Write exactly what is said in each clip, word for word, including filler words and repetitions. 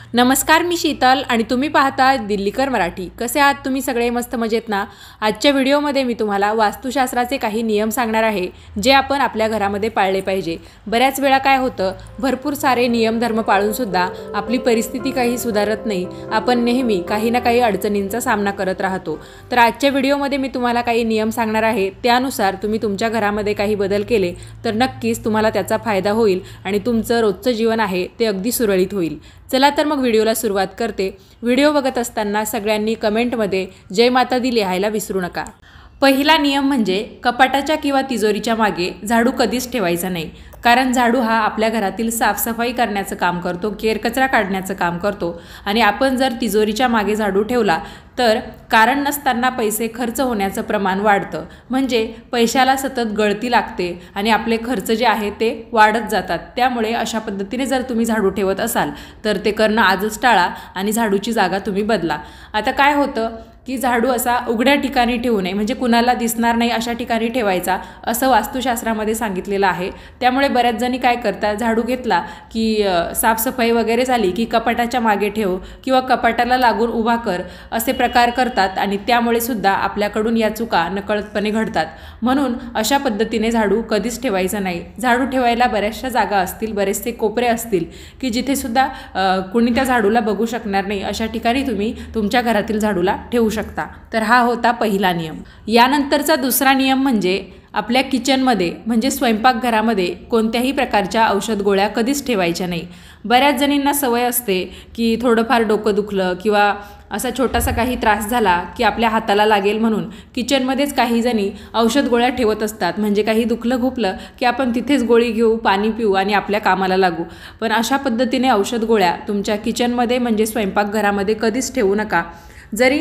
नमस्कार, मी शीतल आणि तुम्ही पाहता दिल्लीकर मराठी। कसे आहात तुम्ही सगळे? मस्त मजेत ना? आजच्या व्हिडिओमध्ये मी तुम्हाला वास्तुशास्त्राचे काही नियम सांगणार आहे जे आपण आपल्या घरामध्ये पाळले पाहिजे। बऱ्याच वेळा काय होतं, भरपूर सारे नियम धर्म पाळून सुद्धा आपली परिस्थिती काही सुधारत नाही। आपण नेहमी काही ना काही अडचणींचा सामना करत राहतो। तर आजच्या व्हिडिओमध्ये मी तुम्हाला काही नियम सांगणार आहे, त्यानुसार तुम्ही तुमच्या घरामध्ये काही बदल केले तर नक्कीच तुम्हाला त्याचा फायदा होईल आणि तुमचं रोजचं जीवन आहे ते अगदी सुरळीत होईल। चला तर मग व्हिडिओला सुरुवात करते। व्हिडिओ बघत असताना सगळ्यांनी कमेंटमध्ये जय माता दी लिहायला विसरू नका। पहिला नियम म्हणजे कपाटाच्या किंवा तिजोरीच्या मागे झाडू कधीच ठेवायचा नाही, कारण झाडू हा आपल्या घरातील साफसफाई करण्याचं काम करतो, केरकचरा काढण्याचं काम करतो आणि आपण जर तिजोरीच्या मागे झाडू ठेवला तर कारण नसताना पैसे खर्च होण्याचं प्रमाण वाढतं, म्हणजे पैशाला सतत गळती लागते आणि आपले खर्च जे आहे ते वाढत जातात। त्यामुळे अशा पद्धतीने जर तुम्ही झाडू ठेवत असाल तर ते करणं आजच टाळा आणि झाडूची जागा तुम्ही बदला। आता काय होतं की झाडू असा उघड्या ठिकाणी ठेवू नये, म्हणजे कुणाला दिसणार नाही अशा ठिकाणी ठेवायचा असं वास्तुशास्त्रामध्ये सांगितलेलं आहे। त्यामुळे बऱ्याच जणी काय करतात, झाडू घेतला की साफसफाई वगैरे झाली की कपाटाच्या मागे ठेव किंवा कपाटाला लागून उभा कर असे प्रकार करतात आणि त्यामुळे सुद्धा आपल्याकडून या चुका नकळतपणे घडतात। म्हणून अशा पद्धतीने झाडू कधीच ठेवायचा नाही। झाडू ठेवायला बऱ्याचशा जागा असतील, बरेचसे कोपरे असतील की जिथे सुद्धा कुणी त्या झाडूला बघू शकणार नाही, अशा ठिकाणी तुम्ही तुमच्या घरातील झाडूला ठेवू शकता। तर हा होता पहिला नियम। यानंतरचा दुसरा नियम म्हणजे आपल्या किचनमध्ये म्हणजे स्वयंपाकघरामध्ये कोणत्याही प्रकारच्या औषध गोळ्या कधीच ठेवायच्या नाही। बऱ्याच जणींना सवय असते की थोडंफार डोकं दुखलं किंवा असा छोटासा काही त्रास झाला की आपल्या हाताला लागेल म्हणून किचनमध्येच काही जणी औषध गोळ्या ठेवत असतात, म्हणजे काही दुखलं खुपलं की आपण तिथेच गोळी घेऊ, पाणी पिऊ आणि आपल्या कामाला लागू। पण अशा पद्धतीने औषध गोळ्या तुमच्या किचनमध्ये म्हणजे स्वयंपाकघरामध्ये कधीच ठेवू नका। जरी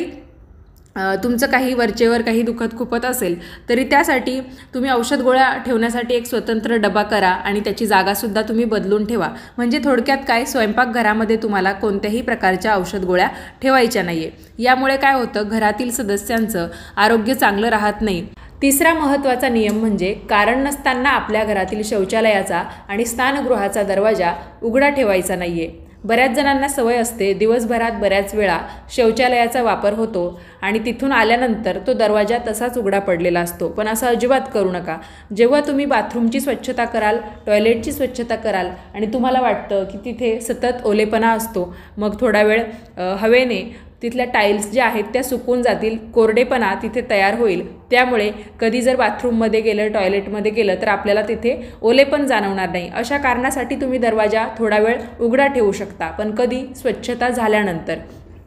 तुमचं काही वरचेवर काही दुखत खुपत असेल तरी त्यासाठी तुम्ही औषध गोळ्या ठेवण्यासाठी एक स्वतंत्र डबा करा आणि त्याची जागासुद्धा तुम्ही बदलून ठेवा। म्हणजे थोडक्यात काय, स्वयंपाकघरामध्ये तुम्हाला कोणत्याही प्रकारच्या औषध गोळ्या ठेवायच्या नाही आहे। यामुळे काय होतं, घरातील सदस्यांचं आरोग्य चांगलं राहत नाही। तिसरा महत्त्वाचा नियम म्हणजे कारण नसताना आपल्या घरातील शौचालयाचा आणि स्नानगृहाचा दरवाजा उघडा ठेवायचा नाही आहे। बऱ्याच जणांना सवय असते, दिवसभरात बऱ्याच वेळा शौचालयाचा वापर होतो आणि तिथून आल्यानंतर तो दरवाजा तसाच उघडा पडलेला असतो। पण असं अजिबात करू नका। जेव्हा तुम्ही बाथरूमची स्वच्छता कराल, टॉयलेटची स्वच्छता कराल आणि तुम्हाला वाटतं की तिथे सतत ओलेपणा असतो, मग थोडा वेळ हवेने तिथल्या टाईल्स ज्या आहेत त्या सुकून जातील, कोरडेपणा तिथे तयार होईल। त्यामुळे कधी जर बाथरूममध्ये गेलं, टॉयलेटमध्ये गेलं तर आपल्याला तिथे ओलेपण जाणवणार नाही। अशा कारणासाठी तुम्ही दरवाजा थोडा वेळ उघडा ठेवू शकता, पण कधी स्वच्छता झाल्यानंतर।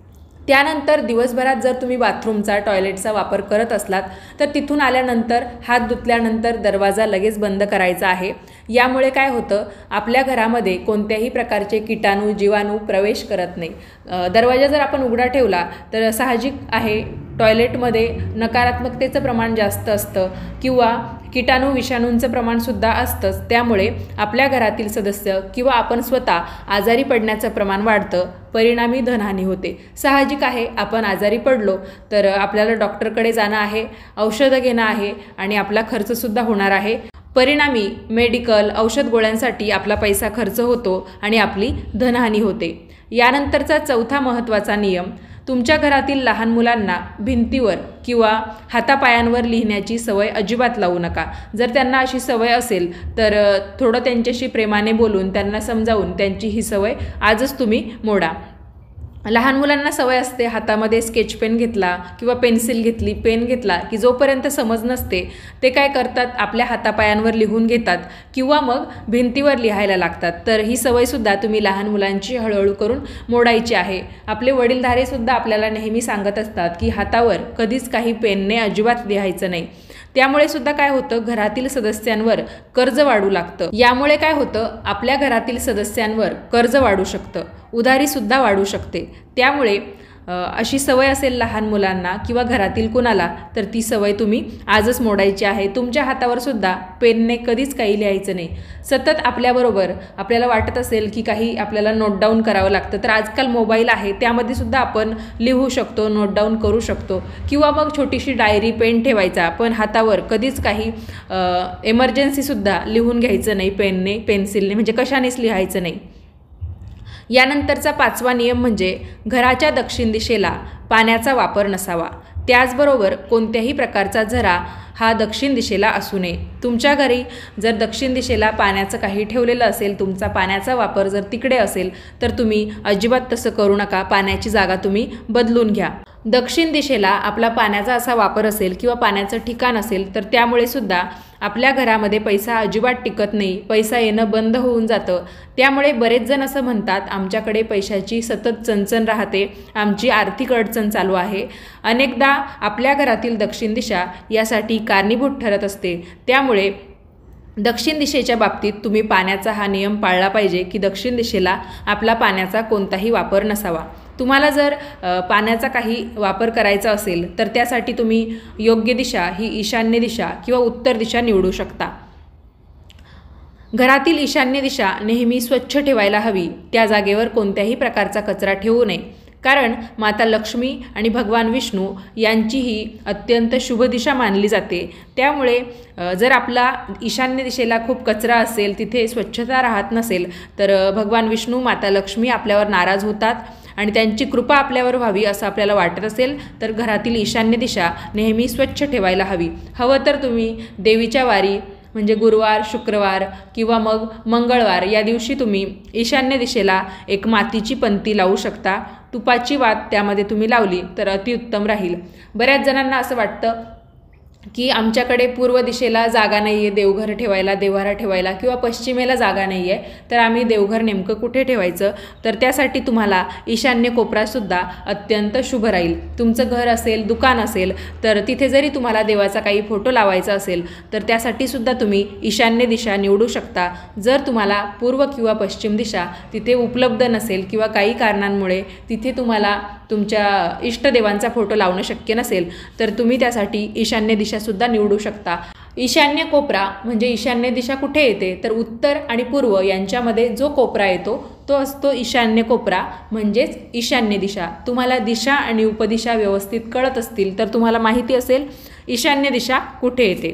त्यानंतर दिवसभरात जर तुम्ही बाथरूमचा टॉयलेटचा वापर करत असलात तर तिथून आल्यानंतर हात धुतल्यानंतर दरवाजा लगेच बंद करायचा आहे। यामुळे काय होतं, आपल्या घरामध्ये कोणत्याही प्रकारचे किटाणू जीवाणू प्रवेश करत नाही। दरवाजा जर आपण उघडा ठेवला तर साहजिक आहे टॉयलेटमध्ये नकारात्मकतेचं प्रमाण जास्त असतं किंवा किटाणू विषाणूंचं प्रमाणसुद्धा असतंच। त्यामुळे आपल्या घरातील सदस्य किंवा आपण स्वतः आजारी पडण्याचं प्रमाण वाढतं, परिणामी धनहानी होते। साहजिक आहे, आपण आजारी पडलो तर आपल्याला डॉक्टरकडे जाणं आहे, औषधं घेणं आहे आणि आपला खर्चसुद्धा होणार आहे। परिणामी मेडिकल औषध गोळ्यांसाठी आपला पैसा खर्च होतो आणि आपली धनहानी होते। यानंतरचा चौथा महत्त्वाचा नियम, तुमच्या घरातील लहान मुलांना भिंतीवर किंवा हातापायांवर लिहिण्याची सवय अजिबात लावू नका। जर त्यांना अशी सवय असेल तर थोडं त्यांच्याशी प्रेमाने बोलून त्यांना समजावून त्यांची ही सवय आजच तुम्ही मोडा। लहान मुलांना सवय असते, हातामध्ये स्केच पेन घेतला किंवा पेन्सिल घेतली, पेन घेतला की जोपर्यंत समज नसते ते काय करतात, आपल्या हातापायांवर लिहून घेतात किंवा मग भिंतीवर लिहायला लागतात। तर ही सवयसुद्धा तुम्ही लहान मुलांची हळूहळू करून मोडायची आहे। आपले वडीलधारेसुद्धा आपल्याला नेहमी सांगत असतात की हातावर कधीच काही पेनने अजिबात लिहायचं नाही। त्यामुळे सुद्धा काय होतं, घरातील सदस्यांवर कर्ज वाढू लागतं। यामुळे काय होतं, आपल्या घरातील सदस्यांवर कर्ज वाढू शकतं, उधारीसुद्धा वाढू शकते। त्यामुळे अशी सवय असेल लहान मुलांना किंवा घरातील कुणाला तर ती सवय तुम्ही आजच मोडायची आहे। तुमच्या हातावर सुद्धा पेनने कधीच काही लिहायचं नाही। सतत आपल्याबरोबर आपल्याला वाटत असेल की काही आपल्याला नोट डाऊन करावं लागतं तर आजकाल मोबाईल आहे, त्यामध्ये सुद्धा आपण लिहू शकतो, नोट डाऊन करू शकतो किंवा मग छोटीशी डायरी पेन ठेवायचा, पण हातावर कधीच काही एमर्जन्सीसुद्धा लिहून घ्यायचं नाही पेनने पेन्सिलने, म्हणजे कशानेच लिहायचं नाही। यानंतरचा पाचवा नियम म्हणजे घराच्या दक्षिण दिशेला पाण्याचा वापर नसावा। त्याचबरोबर कोणत्याही प्रकारचा झरा हा दक्षिण दिशेला असू नये। तुमच्या घरी जर दक्षिण दिशेला पाण्याचं काही ठेवलेलं असेल, तुमचा पाण्याचा वापर जर तिकडे असेल तर तुम्ही अजिबात तसं करू नका, पाण्याची जागा तुम्ही बदलून घ्या। दक्षिण दिशेला आपला पाण्याचा असा वापर असेल किंवा पाण्याचं ठिकाण असेल तर त्यामुळे सुद्धा आपल्या घरामध्ये पैसा अजिबात टिकत नाही, पैसा येणं बंद होऊन जातं। त्यामुळे बरेच जण असं म्हणतात आमच्याकडे पैशाची सतत चणचण राहते, आमची आर्थिक अडचण चालू आहे। अनेकदा आपल्या घरातील दक्षिण दिशा यासाठी कारणीभूत ठरत असते। त्यामुळे दक्षिण दिशेच्या बाबतीत तुम्ही पाण्याचा हा नियम पाळला पाहिजे की दक्षिण दिशेला आपला पाण्याचा कोणताही वापर नसावा। तुम्हाला जर पाण्याचा काही वापर करायचा असेल तर त्यासाठी तुम्ही योग्य दिशा ही ईशान्य दिशा किंवा उत्तर दिशा निवडू शकता। घरातील ईशान्य दिशा नेहमी स्वच्छ ठेवायला हवी, त्या जागेवर कोणत्याही प्रकारचा कचरा ठेवू नये, कारण माता लक्ष्मी आणि भगवान विष्णू यांची ही अत्यंत शुभ दिशा मानली जाते। त्यामुळे जर आपला ईशान्य दिशेला खूप कचरा असेल, तिथे स्वच्छता राहत नसेल तर भगवान विष्णू माता लक्ष्मी आपल्यावर नाराज होतात आणि त्यांची कृपा आपल्यावर व्हावी असं आपल्याला वाटत असेल तर घरातील ईशान्य दिशा नेहमी स्वच्छ ठेवायला हवी। हवं तर तुम्ही देवीच्या वारी म्हणजे गुरुवार, शुक्रवार किंवा मग मंगळवार या दिवशी तुम्ही ईशान्य दिशेला एक मातीची पंती लावू शकता। तुपाची वात त्यामध्ये तुम्ही लावली तर अतिउत्तम राहील। बऱ्याच जणांना असं वाटतं की आमच्याकडे पूर्व दिशेला जागा नाही आहे देवघर ठेवायला, देव्हारा ठेवायला किंवा पश्चिमेला जागा नाही आहे, तर आम्ही देवघर नेमकं कुठे ठेवायचं? तर त्यासाठी तुम्हाला ईशान्य कोपरासुद्धा अत्यंत शुभ राहील। तुमचं घर असेल, दुकान असेल तर तिथे जरी तुम्हाला देवाचा काही फोटो लावायचा असेल तर त्यासाठी सुद्धा तुम्ही ईशान्य दिशा निवडू शकता। जर तुम्हाला पूर्व किंवा पश्चिम दिशा तिथे उपलब्ध नसेल किंवा काही कारणांमुळे तिथे तुम्हाला तुमच्या इष्टदेवांचा फोटो लावणं शक्य नसेल तर तुम्ही त्यासाठी ईशान्य दिशा सुद्धा निवडू शकता। ईशान्य कोपरा म्हणजे ईशान्य दिशा कुठे येते तर उत्तर आणि पूर्व यांच्यामध्ये जो कोपरा येतो तो असतो ईशान्य कोपरा, म्हणजेच ईशान्य दिशा। तुम्हाला दिशा आणि उपदिशा व्यवस्थित कळत असतील तर तुम्हाला माहिती असेल ईशान्य दिशा कुठे येते।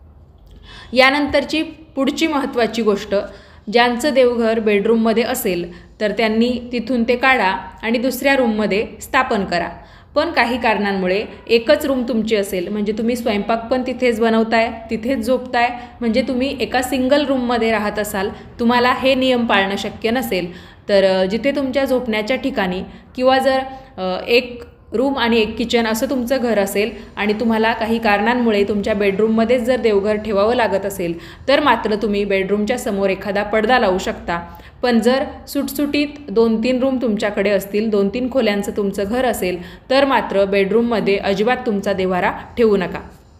यानंतरची पुढची महत्त्वाची गोष्ट, ज्यांचं देवघर बेडरूममध्ये असेल तर त्यांनी तिथून ते काढा आणि दुसऱ्या रूममध्ये स्थापन करा। पण काही कारणांमुळे एकच रूम तुमची असेल, म्हणजे तुम्ही स्वयंपाक पण तिथेच बनवताय, तिथेच झोपताय, म्हणजे तुम्ही एका सिंगल रूममध्ये राहत असाल, तुम्हाला हे नियम पाळणं शक्य नसेल तर जिथे तुमच्या झोपण्याच्या ठिकाणी किंवा जर एक रूम आणि एक किचन असं तुमचं घर असेल आणि तुम्हाला काही कारणांमुळे तुमच्या बेडरूममध्येच जर देवघर ठेवावं लागत असेल तर मात्र तुम्ही बेडरूमच्या समोर एखादा पडदा लावू शकता। पण जर सुटसुटीत दोन तीन रूम तुमच्याकडे असतील, दोन तीन खोल्यांचं तुमचं घर असेल तर मात्र बेडरूममध्ये अजिबात तुमचा देव्हारा ठेवू नका।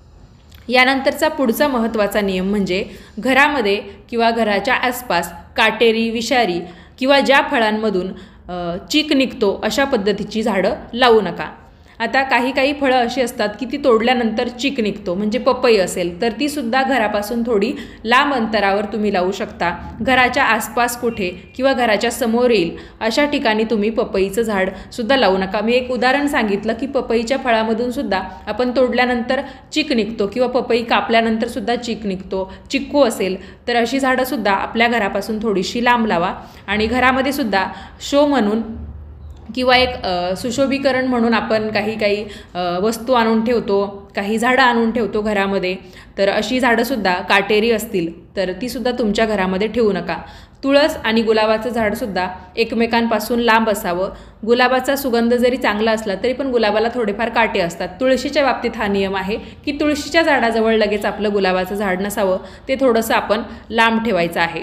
यानंतरचा पुढचा महत्त्वाचा नियम म्हणजे घरामध्ये किंवा घराच्या आसपास काटेरी, विषारी किंवा ज्या फळांमधून चीक निघतो अशा पद्धतीची झाडं लावू नका। आता काही काही फळं अशी असतात की ती तोडल्यानंतर चीक निघतो, म्हणजे पपई असेल तर ती सुद्धा घरापासून थोडी लांब अंतरावर तुम्ही लावू शकता। घराच्या आसपास कुठे किंवा घराच्या समोर येईल अशा ठिकाणी तुम्ही पपईचं झाड सुद्धा लावू नका। मी एक उदाहरण सांगितलं की पपईच्या फळामधून सुद्धा आपण तोडल्यानंतर चीक निघतो किंवा पपई कापल्यानंतर सुद्धा चीक निघतो। चिक्कू असेल तर अशी झाडं सुद्धा आपल्या घरापासून थोडीशी लांब लावा आणि घरामध्ये सुद्धा शो म्हणून किंवा एक सुशोभीकरण म्हणून आपण काही काही वस्तू आणून ठेवतो, काही झाडं आणून ठेवतो घरामध्ये, तर अशी झाडंसुद्धा काटेरी असतील तर तीसुद्धा तुमच्या घरामध्ये ठेवू नका। तुळस आणि गुलाबाचं झाडसुद्धा एकमेकांपासून लांब असावं। गुलाबाचा सुगंध जरी चांगला असला तरी पण गुलाबाला थोडेफार काटे असतात। तुळशीच्या बाबतीत हा नियम आहे की तुळशीच्या झाडाजवळ लगेच आपलं गुलाबाचं झाड नसावं, ते थोडंसं आपण लांब ठेवायचं आहे।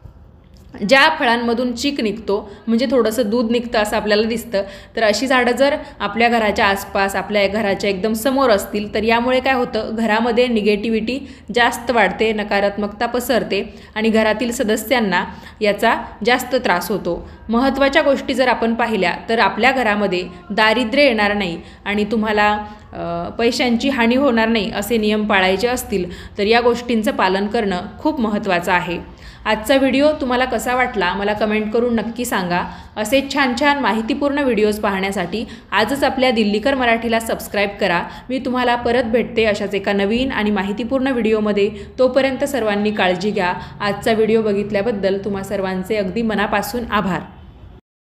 ज्या फळांमधून चीक निघतो म्हणजे थोडंसं दूध निघतं असं आपल्याला दिसतं, तर अशी झाडं जर आपल्या घराच्या आसपास, आपल्या घराच्या एकदम समोर असतील तर यामुळे काय होतं, घरामध्ये निगेटिव्हिटी जास्त वाढते, नकारात्मकता पसरते आणि घरातील सदस्यांना याचा जास्त त्रास होतो। महत्त्वाच्या गोष्टी जर आपण पाहिल्या तर आपल्या घरामध्ये दारिद्र्य येणार नाही आणि तुम्हाला पैशांची हानी होणार नाही असे नियम पाळायचे असतील तर या गोष्टींचं पालन करणं खूप महत्त्वाचं आहे। आजचा व्हिडिओ तुम्हाला कसा वाटला मला कमेंट करून नक्की सांगा। असे छान छान माहितीपूर्ण व्हिडिओज पाहण्यासाठी आजच आपल्या दिल्लीकर मराठीला सबस्क्राईब करा। मी तुम्हाला परत भेटते अशाच एका नवीन आणि माहितीपूर्ण व्हिडिओमध्ये। तोपर्यंत सर्वांनी काळजी घ्या। आजचा व्हिडिओ बघितल्याबद्दल तुम्हा सर्वांचे अगदी मनापासून आभार।